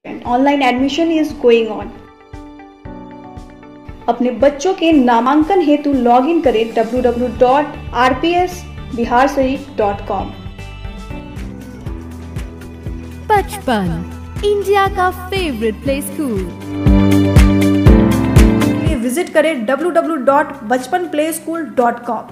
Online admission is going on. अपने बच्चों के नामांकन हेतु लॉग इन करें www.rpsbiharshariff.com। बचपन इंडिया का फेवरेट प्ले स्कूल। विजिट करें www.bachpanplayschool.com।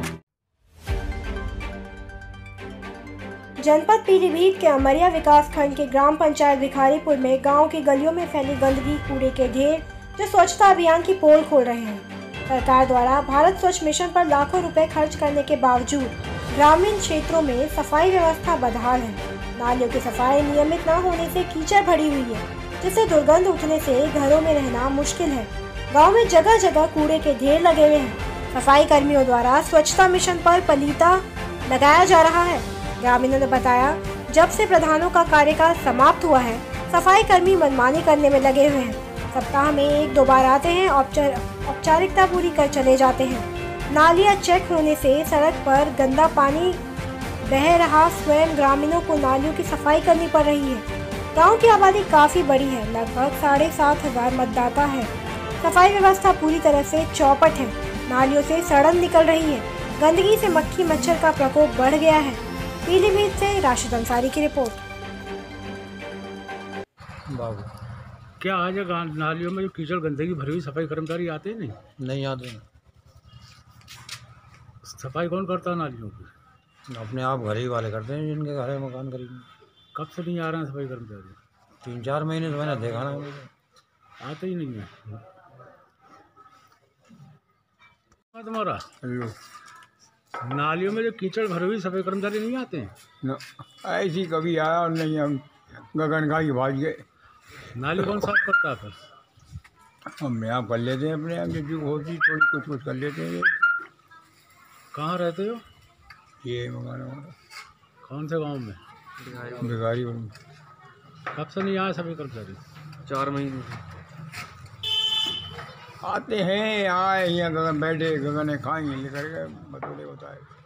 जनपद पीलीभीत के अमरिया विकास खंड के ग्राम पंचायत भिखारीपुर में गांव की गलियों में फैली गंदगी, कूड़े के ढेर जो स्वच्छता अभियान की पोल खोल रहे हैं। सरकार द्वारा भारत स्वच्छ मिशन पर लाखों रुपए खर्च करने के बावजूद ग्रामीण क्षेत्रों में सफाई व्यवस्था बदहाल है। नालियों की सफाई नियमित न होने से कीचड़ भरी हुई है, जिससे दुर्गंध उठने से घरों में रहना मुश्किल है। गाँव में जगह जगह कूड़े के ढेर लगे हुए हैं। सफाई कर्मियों द्वारा स्वच्छता मिशन पर पलीता लगाया जा रहा है। ग्रामीणों ने बताया, जब से प्रधानों का कार्यकाल समाप्त हुआ है, सफाई कर्मी मनमानी करने में लगे हुए हैं। सप्ताह में 1-2 बार आते हैं, औपचारिकता पूरी कर चले जाते हैं। नालियां चेक होने से सड़क पर गंदा पानी बह रहा, स्वयं ग्रामीणों को नालियों की सफाई करनी पड़ रही है। गांव की आबादी काफी बड़ी है, लगभग 7,500 मतदाता है। सफाई व्यवस्था पूरी तरह से चौपट है। नालियों से सड़न निकल रही है। गंदगी से मक्खी मच्छर का प्रकोप बढ़ गया है। पीलीभीत से राशिद अंसारी की रिपोर्ट। बाबू क्या आज नालियों में जो कीचड़ गंदगी भरी हुई, सफाई कर्मचारी आते नहीं? नहीं आते हैं। सफाई कौन करता है नालियों की? अपने आप घर ही वाले करते हैं, जिनके घर है मकान करीब। कब से नहीं आ रहे हैं सफाई कर्मचारी? 3-4 महीने से मैंने देखा ना, आते ही नहीं है। तुम्हारा नालियों में जो कीचड़ भरी हुई, सफाई कर्मचारी नहीं आते हैं? न, ऐसी कभी आया और नहीं, हम गगन का ही भाग गए। नाली कौन साफ करता है फिर? हम आप कर लेते हैं, अपने आप जो होती थोड़ी कुछ कर लेते हैं। कहाँ रहते हो? ये मकान हमारा। कौन से गांव में? भिखारी। कब से नहीं आए सफाई कर्मचारी? 4 महीने आते हैं, आए यहाँ गगन बैठे, गगन खाएंगे लेकर गए, बतौले होता है।